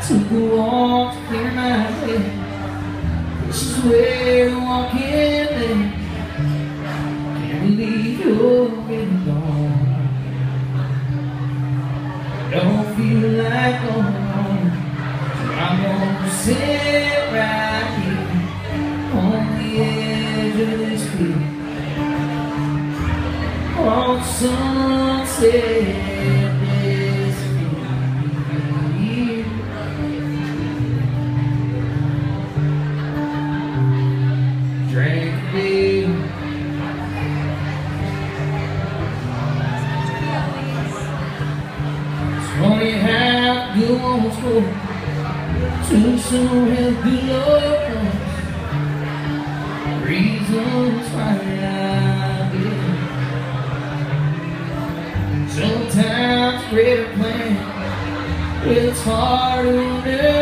Took a walk to clear my head. This is where the walking led. Can't believe you're getting gone. Don't feel like going home, so I'm gonna sit right here on the edge of this field. On sunset. Drink beer. It's funny how good ones go. Too soon have good luck comes. Reasons why I live. Sometimes greater plan. It's hard to understand.